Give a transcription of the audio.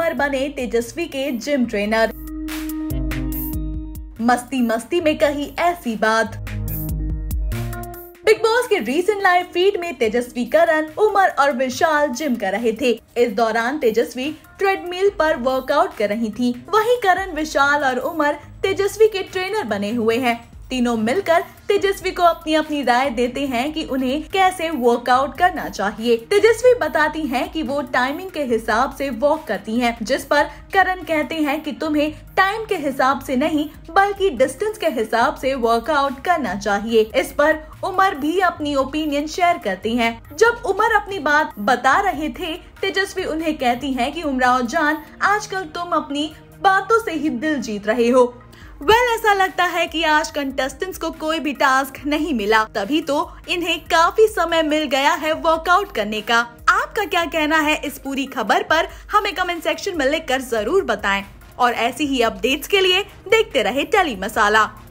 उमर बने तेजस्वी के gym trainer. मस्ती मस्ती में कही ऐसी बात। बिग बॉस के रीसेंट लाइव फीड में तेजस्वी, करण, उमर और विशाल जिम कर रहे थे। इस दौरान तेजस्वी ट्रेडमिल पर वर्कआउट कर रही थी। वहीं करण, विशाल और उमर तेजस्वी के ट्रेनर बने हुए हैं। तीनों मिलकर तेजस्वी को अपनी अपनी राय देते हैं कि उन्हें कैसे वर्कआउट करना चाहिए। तेजस्वी बताती हैं कि वो टाइमिंग के हिसाब से वॉक करती हैं, जिस पर करण कहते हैं कि तुम्हें टाइम के हिसाब से नहीं बल्कि डिस्टेंस के हिसाब से वर्कआउट करना चाहिए। इस पर उमर भी अपनी ओपिनियन शेयर करती हैं। जब उमर अपनी बात बता रहे थे, तेजस्वी उन्हें कहती हैं कि उमराव जान, आजकल तुम अपनी बातों से ही दिल जीत रहे हो। ऐसा लगता है कि आज कंटेस्टेंट्स को कोई भी टास्क नहीं मिला, तभी तो इन्हें काफी समय मिल गया है वर्कआउट करने का। आपका क्या कहना है इस पूरी खबर पर? हमें कमेंट सेक्शन में लिखकर जरूर बताएं और ऐसी ही अपडेट्स के लिए देखते रहे टेली मसाला।